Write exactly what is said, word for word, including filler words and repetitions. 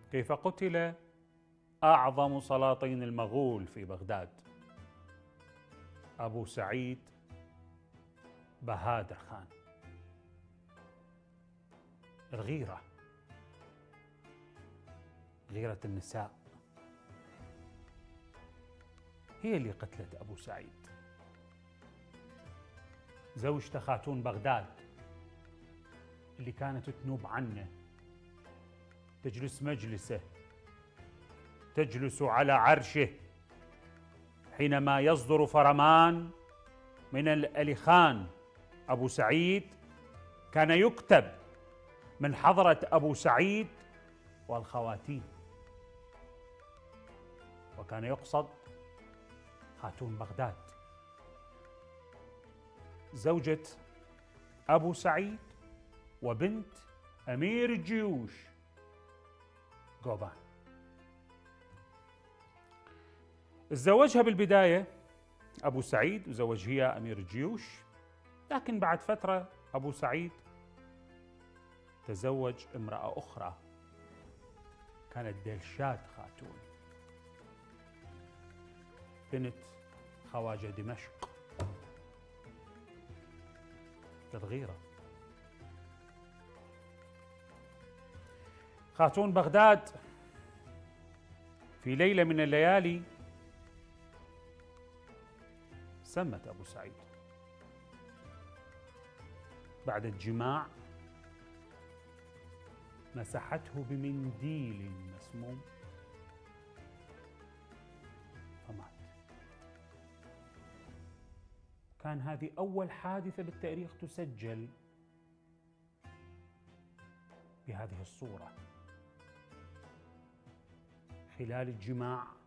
كيف قتل أعظم سلاطين المغول في بغداد أبو سعيد بهادر خان. الغيرة، غيرة النساء، هي اللي قتلت أبو سعيد. زوجته خاتون بغداد اللي كانت تنوب عنه، تجلس مجلسه، تجلس على عرشه حينما يصدر فرمان من الألخان أبو سعيد، كان يكتب من حضرة أبو سعيد والخواتيم، وكان يقصد خاتون بغداد زوجة أبو سعيد وبنت أمير الجيوش قوبان. تزوجها بالبداية أبو سعيد وزوج هي أمير الجيوش، لكن بعد فترة أبو سعيد تزوج امرأة أخرى كانت دلشاد خاتون بنت خواجة دمشق. الغيرة. خاتون بغداد في ليلة من الليالي سمت أبو سعيد بعد الجماع، مسحته بمنديل مسموم فمات. كان هذه أول حادثة بالتاريخ تسجل بهذه الصورة، خلال الجماع